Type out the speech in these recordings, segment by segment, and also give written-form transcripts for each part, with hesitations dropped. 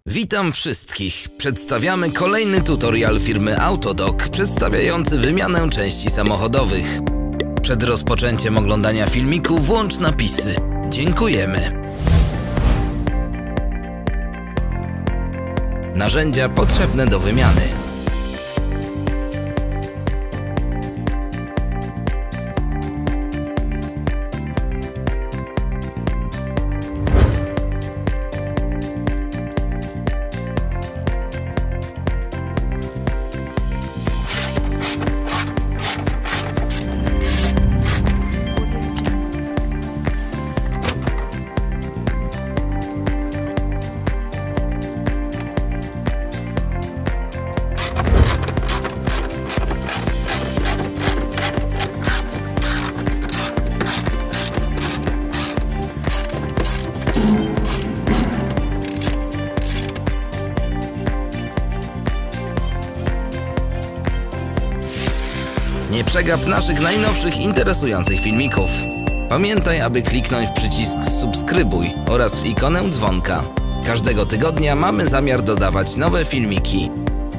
Witam wszystkich. Przedstawiamy kolejny tutorial firmy Autodoc przedstawiający wymianę części samochodowych. Przed rozpoczęciem oglądania filmiku włącz napisy. Dziękujemy. Narzędzia potrzebne do wymiany. Nie przegap naszych najnowszych interesujących filmików. Pamiętaj, aby kliknąć w przycisk subskrybuj oraz w ikonę dzwonka. Każdego tygodnia mamy zamiar dodawać nowe filmiki.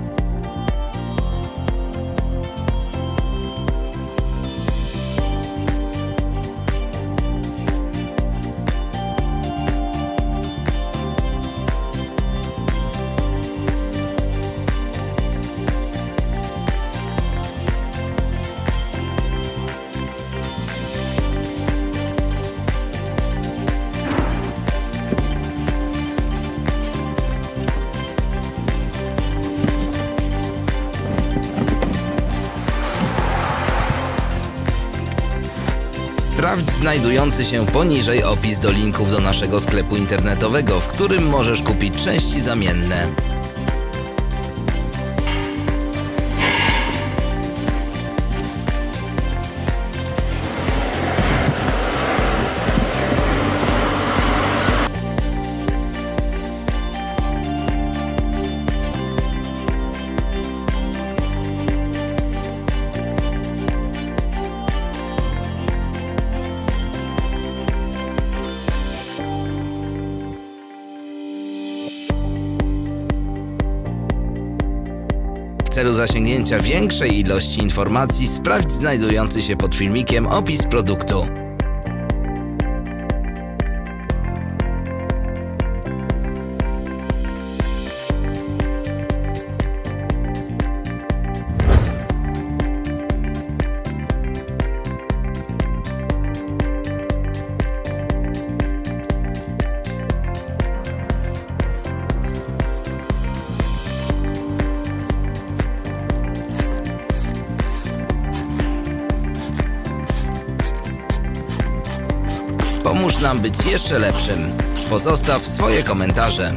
Sprawdź znajdujący się poniżej opis do linków do naszego sklepu internetowego, w którym możesz kupić części zamienne. W celu zasięgnięcia większej ilości informacji sprawdź znajdujący się pod filmikiem opis produktu. Pomóż nam być jeszcze lepszym. Pozostaw swoje komentarze.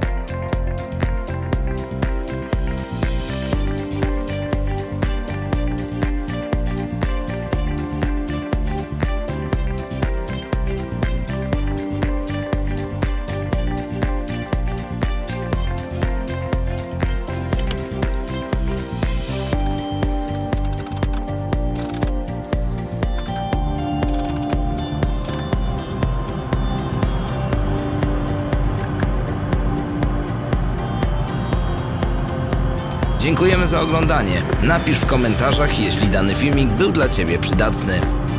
Dziękujemy za oglądanie. Napisz w komentarzach, jeśli dany filmik był dla Ciebie przydatny.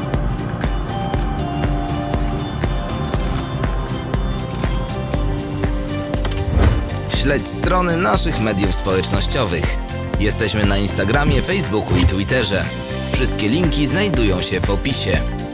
Śledź strony naszych mediów społecznościowych. Jesteśmy na Instagramie, Facebooku i Twitterze. Wszystkie linki znajdują się w opisie.